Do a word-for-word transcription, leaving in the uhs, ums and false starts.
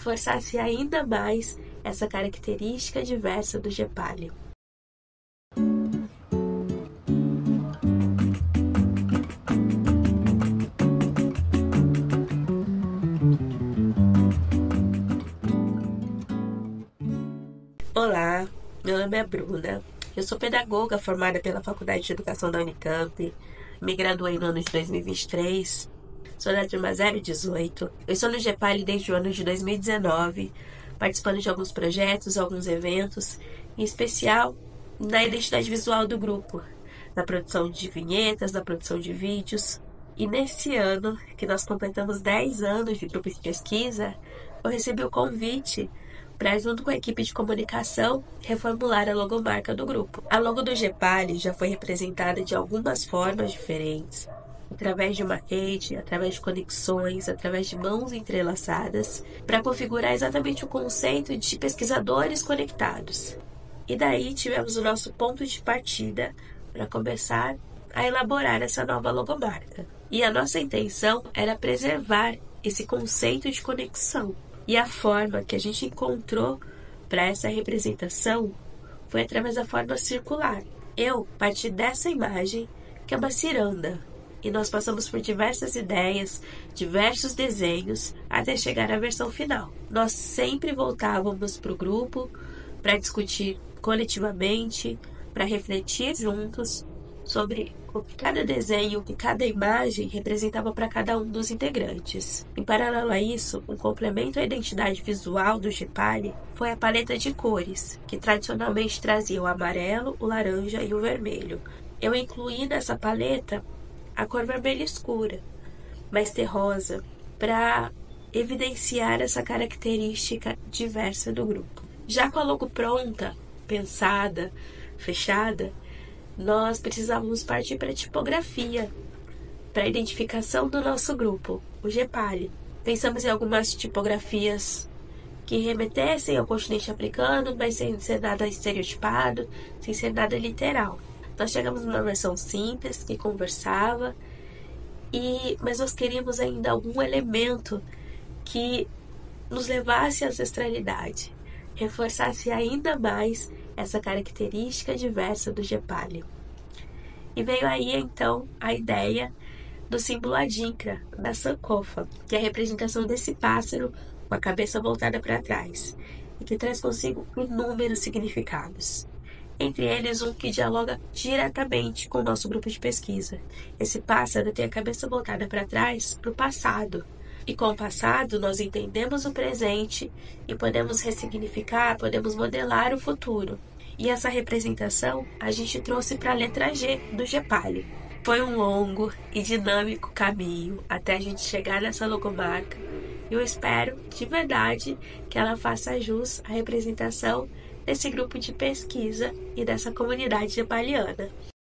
reforçasse ainda mais essa característica diversa do Gepali. Olá, meu nome é Bruna, eu sou pedagoga formada pela Faculdade de Educação da Unicamp, me graduei no ano de dois mil e vinte e três, sou da turma zero dezoito, eu estou no Gepali desde o ano de dois mil e dezenove, participando de alguns projetos, alguns eventos, em especial na identidade visual do grupo, na produção de vinhetas, na produção de vídeos. E nesse ano, que nós completamos dez anos de grupo de pesquisa, eu recebi o convite para, junto com a equipe de comunicação, reformular a logomarca do grupo. A logo do Gepali já foi representada de algumas formas diferentes, através de uma rede, através de conexões, através de mãos entrelaçadas, para configurar exatamente o conceito de pesquisadores conectados. E daí tivemos o nosso ponto de partida para começar a elaborar essa nova logomarca. E a nossa intenção era preservar esse conceito de conexão. E a forma que a gente encontrou para essa representação foi através da forma circular. Eu parti dessa imagem, que é uma ciranda, e nós passamos por diversas ideias, diversos desenhos, até chegar à versão final. Nós sempre voltávamos para o grupo para discutir coletivamente, para refletir juntos sobre o que cada desenho, o que cada imagem representava para cada um dos integrantes. Em paralelo a isso, um complemento à identidade visual do Gepali foi a paleta de cores, que tradicionalmente trazia o amarelo, o laranja e o vermelho. Eu incluí nessa paleta a cor vermelha escura, mais terrosa, para evidenciar essa característica diversa do grupo. Já com a logo pronta, pensada, fechada, nós precisávamos partir para a tipografia, para a identificação do nosso grupo, o Gepali. Pensamos em algumas tipografias que remetessem ao continente africano, mas sem ser nada estereotipado, sem ser nada literal. Nós chegamos numa versão simples, que conversava, e, mas nós queríamos ainda algum elemento que nos levasse à ancestralidade, reforçasse ainda mais essa característica diversa do Gepali. E veio aí então a ideia do símbolo Adinkra, da sankofa, que é a representação desse pássaro com a cabeça voltada para trás, e que traz consigo inúmeros significados. Entre eles um que dialoga diretamente com o nosso grupo de pesquisa. Esse pássaro tem a cabeça voltada para trás, para o passado. E com o passado, nós entendemos o presente e podemos ressignificar, podemos modelar o futuro. E essa representação a gente trouxe para a letra G do Gepali. Foi um longo e dinâmico caminho até a gente chegar nessa logomarca. E eu espero, de verdade, que ela faça jus à representação desse grupo de pesquisa e dessa comunidade gepaliana.